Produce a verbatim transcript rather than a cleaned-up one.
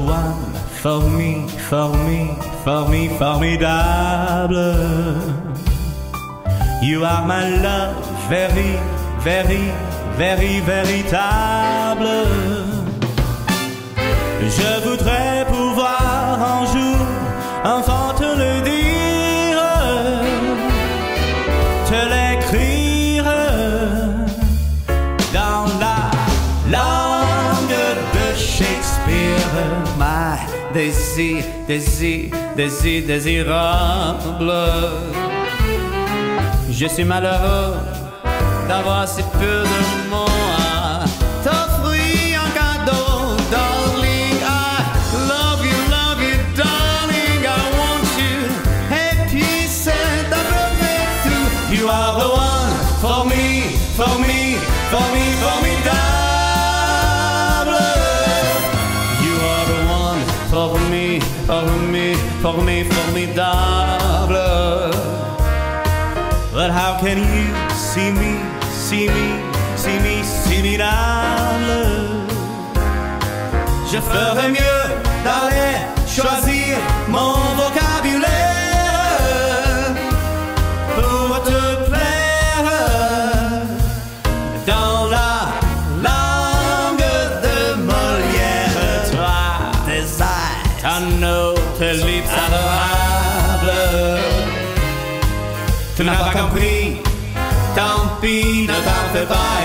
one for me, for me, for me, formidable. You are my love, very, very, very, véritable. Je voudrais pouvoir un jour enfin te le dire, te l'écrire dans la langue de Shakespeare. My désir, désir, désir, désirable. Je suis malheureux d'avoir si peu de mots à t'offrir en cadeau, darling. I love you, love you, darling. I want you. Et puis c'est à peu près tout. You are the one for me, for me, for me, formidable. You are the one for me, for me, for me, formidable. But how can you see me, see me, see me, similable? Je ferais mieux d'aller choisir mon vocabulaire pour te plaire dans la langue de Molière. Toi, tes eyes, ta nose, tes lips adorables. Tu n'as pas compris, tant pis, ne t'en fais pas.